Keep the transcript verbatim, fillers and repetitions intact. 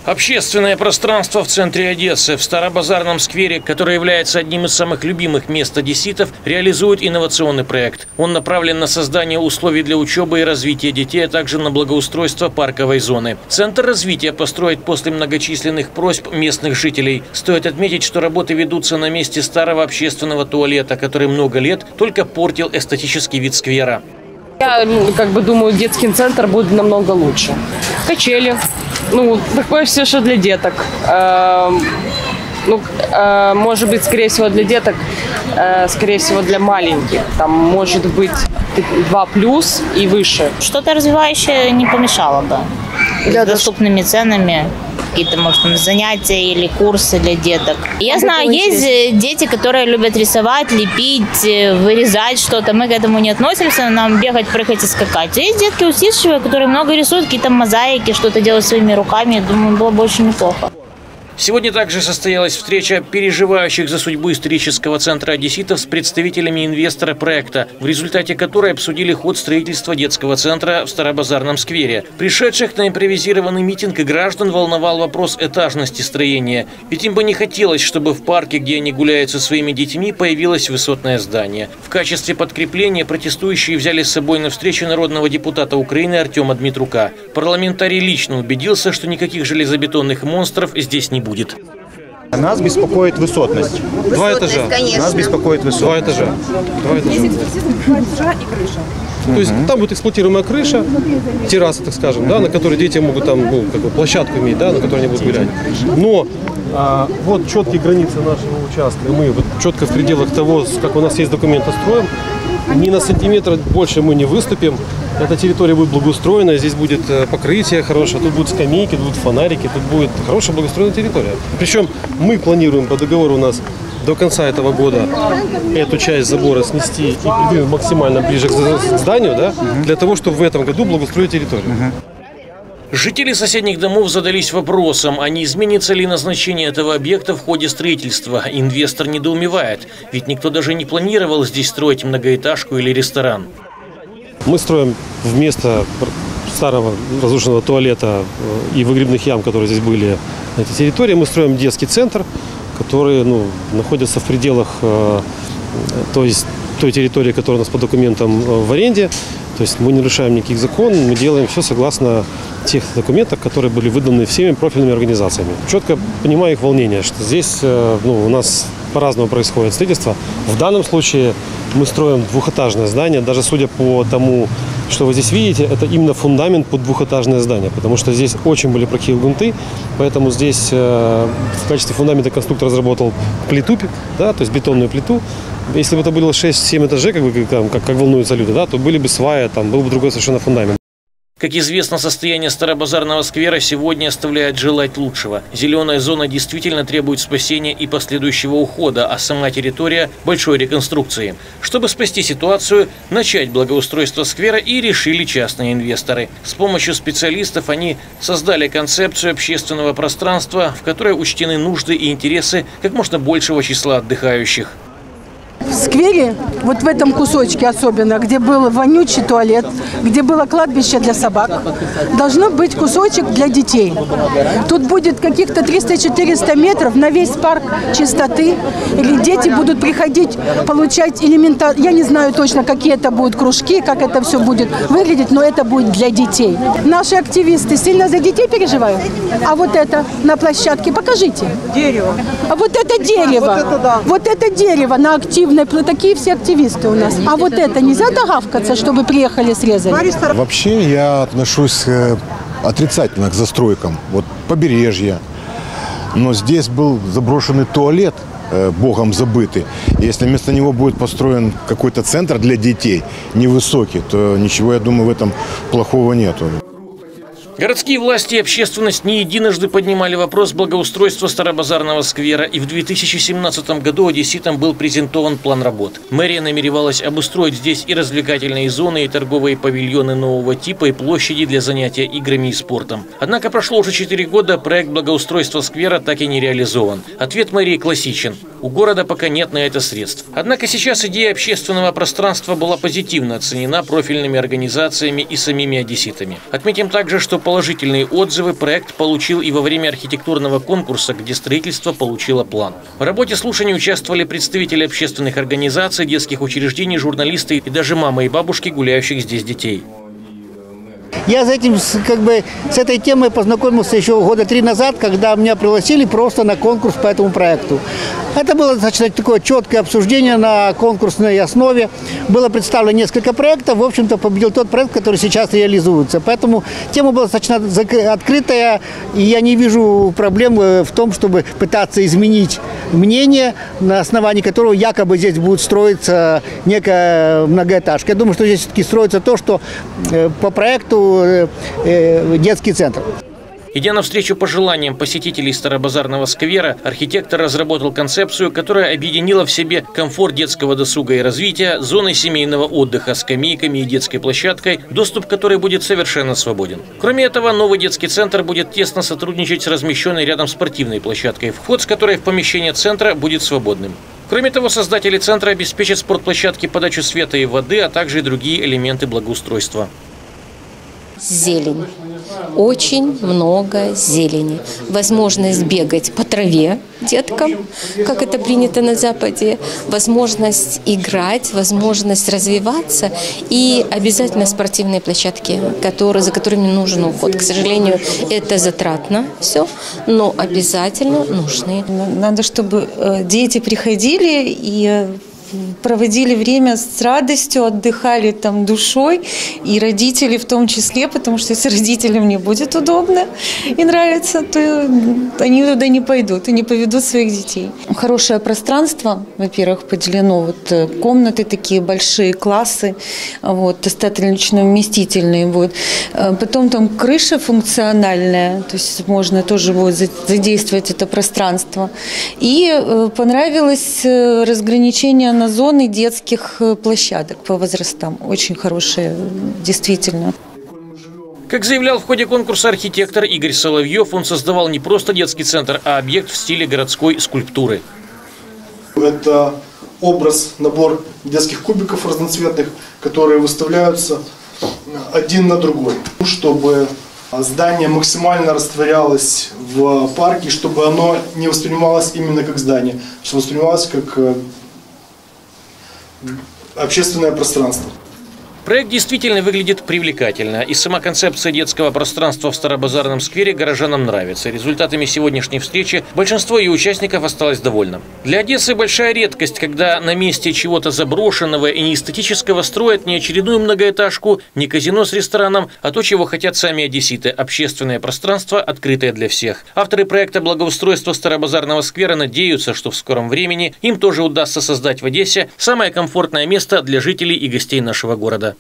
Общественное пространство в центре Одессы, в Старобазарном сквере, который является одним из самых любимых мест одесситов, реализует инновационный проект. Он направлен на создание условий для учебы и развития детей, а также на благоустройство парковой зоны. Центр развития построить после многочисленных просьб местных жителей. Стоит отметить, что работы ведутся на месте старого общественного туалета, который много лет только портил эстетический вид сквера. Я как бы думаю, детский центр будет намного лучше. Качели. Ну, такое все, что для деток. Э, ну, э, может быть, скорее всего, для деток, э, скорее всего, для маленьких. Там может быть два плюс и выше. Что-то развивающее не помешало бы. Для с доступными ценами. Какие-то, может, там, занятия или курсы для деток. Я знаю, есть дети, которые любят рисовать, лепить, вырезать что-то. Мы к этому не относимся, нам бегать, прыгать и скакать. Есть детки усидчивые, которые много рисуют, какие-то мозаики, что-то делают своими руками. Думаю, было бы очень неплохо. Сегодня также состоялась встреча переживающих за судьбу исторического центра одесситов с представителями инвестора проекта, в результате которой обсудили ход строительства детского центра в Старобазарном сквере. Пришедших на импровизированный митинг и граждан волновал вопрос этажности строения. Ведь им бы не хотелось, чтобы в парке, где они гуляют со своими детьми, появилось высотное здание. В качестве подкрепления протестующие взяли с собой на встречу народного депутата Украины Артема Дмитрука. Парламентарий лично убедился, что никаких железобетонных монстров здесь не будет. Нас беспокоит высотность. высотность Два этажа. Конечно. Нас беспокоит высотность. Два этажа. Два этажа. Два этажа и крыша. То есть там будет эксплуатируемая крыша, терраса, так скажем, да, на которой дети могут там, ну, как бы площадку иметь, да, на которой они будут гулять. Но а, вот четкие границы нашего участка. Мы вот четко в пределах того, как у нас есть документы, строим. Ни на сантиметр больше мы не выступим. Эта территория будет благоустроена, здесь будет покрытие хорошее, тут будут скамейки, тут будут фонарики, тут будет хорошая благоустроенная территория. Причем мы планируем по договору у нас до конца этого года эту часть забора снести и придвинуть максимально ближе к зданию, да, для того, чтобы в этом году благоустроить территорию. Жители соседних домов задались вопросом, а не изменится ли назначение этого объекта в ходе строительства. Инвестор недоумевает, ведь никто даже не планировал здесь строить многоэтажку или ресторан. Мы строим вместо старого разрушенного туалета и выгребных ям, которые здесь были на этой территории, мы строим детский центр, который, ну, находится в пределах э, то есть, той территории, которая у нас по документам в аренде. То есть мы не нарушаем никаких законов, мы делаем все согласно тех документов, которые были выданы всеми профильными организациями. Четко понимаю их волнение, что здесь э, ну, у нас по-разному происходит строительство. В данном случае мы строим двухэтажное здание. Даже судя по тому, что вы здесь видите, это именно фундамент под двухэтажное здание. Потому что здесь очень были плохие грунты. Поэтому здесь э, в качестве фундамента конструктор разработал плиту, да, то есть бетонную плиту. Если бы это было шесть-семь этажей, как, бы, как, как волнуются люди, да, то были бы сваи, там был бы другой совершенно фундамент. Как известно, состояние Старобазарного сквера сегодня оставляет желать лучшего. Зеленая зона действительно требует спасения и последующего ухода, а сама территория – большой реконструкции. Чтобы спасти ситуацию, начать благоустройство сквера и решили частные инвесторы. С помощью специалистов они создали концепцию общественного пространства, в которой учтены нужды и интересы как можно большего числа отдыхающих. В сквере, вот в этом кусочке особенно, где был вонючий туалет, где было кладбище для собак, должно быть кусочек для детей. Тут будет каких-то триста-четыреста метров на весь парк чистоты. Или дети будут приходить, получать элементарно. Я не знаю точно, какие это будут кружки, как это все будет выглядеть, но это будет для детей. Наши активисты сильно за детей переживают. А вот это на площадке, покажите. Дерево. А вот это дерево. Вот это, да. Вот это дерево на активной. Такие все активисты у нас. А вот это нельзя догавкаться, чтобы приехали срезали? Вообще я отношусь отрицательно к застройкам. Вот побережье. Но здесь был заброшенный туалет, богом забытый. Если вместо него будет построен какой-то центр для детей, невысокий, то ничего, я думаю, в этом плохого нету. Городские власти и общественность не единожды поднимали вопрос благоустройства Старобазарного сквера, и в две тысячи семнадцатом году одесситам был презентован план работ. Мэрия намеревалась обустроить здесь и развлекательные зоны, и торговые павильоны нового типа, и площади для занятия играми и спортом. Однако прошло уже четыре года, проект благоустройства сквера так и не реализован. Ответ мэрии классичен. У города пока нет на это средств. Однако сейчас идея общественного пространства была позитивно оценена профильными организациями и самими одесситами. Отметим также, что положительные отзывы проект получил и во время архитектурного конкурса, где строительство получило план. В работе слушаний участвовали представители общественных организаций, детских учреждений, журналисты и даже мамы и бабушки гуляющих здесь детей. Я с этим, как бы, с этой темой познакомился еще года три назад, когда меня пригласили просто на конкурс по этому проекту. Это было достаточно такое четкое обсуждение на конкурсной основе. Было представлено несколько проектов. В общем-то, победил тот проект, который сейчас реализуется. Поэтому тема была достаточно открытая, и я не вижу проблем в том, чтобы пытаться изменить мнение, на основании которого якобы здесь будет строиться некая многоэтажка. Я думаю, что здесь все-таки строится то, что по проекту детский центр. Идя навстречу пожеланиям посетителей Старобазарного сквера, архитектор разработал концепцию, которая объединила в себе комфорт детского досуга и развития, зоны семейного отдыха, скамейками и детской площадкой, доступ к которой будет совершенно свободен. Кроме этого, новый детский центр будет тесно сотрудничать с размещенной рядом спортивной площадкой, вход с которой в помещение центра будет свободным. Кроме того, создатели центра обеспечат спортплощадке подачу света и воды, а также и другие элементы благоустройства. Зелень. Очень много зелени. Возможность бегать по траве деткам, как это принято на Западе. Возможность играть, возможность развиваться. И обязательно спортивные площадки, которые, за которыми нужен уход. К сожалению, это затратно все, но обязательно нужны. Надо, чтобы дети приходили и проводили время с радостью, отдыхали там душой, и родители в том числе, потому что если родителям не будет удобно и нравится, то они туда не пойдут и не поведут своих детей. Хорошее пространство, во-первых, поделено, вот комнаты такие большие, классы, вот, достаточно вместительные будут. Потом там крыша функциональная, то есть можно тоже будет задействовать это пространство. И понравилось разграничение на зоны детских площадок по возрастам. Очень хорошие, действительно. Как заявлял в ходе конкурса архитектор Игорь Соловьев, он создавал не просто детский центр, а объект в стиле городской скульптуры. Это образ, набор детских кубиков разноцветных, которые выставляются один на другой, чтобы здание максимально растворялось в парке, чтобы оно не воспринималось именно как здание, что воспринималось как общественное пространство. Проект действительно выглядит привлекательно, и сама концепция детского пространства в Старобазарном сквере горожанам нравится. Результатами сегодняшней встречи большинство ее участников осталось довольно. Для Одессы большая редкость, когда на месте чего-то заброшенного и неэстетического строят не очередную многоэтажку, не казино с рестораном, а то, чего хотят сами одесситы – общественное пространство, открытое для всех. Авторы проекта благоустройства Старобазарного сквера надеются, что в скором времени им тоже удастся создать в Одессе самое комфортное место для жителей и гостей нашего города.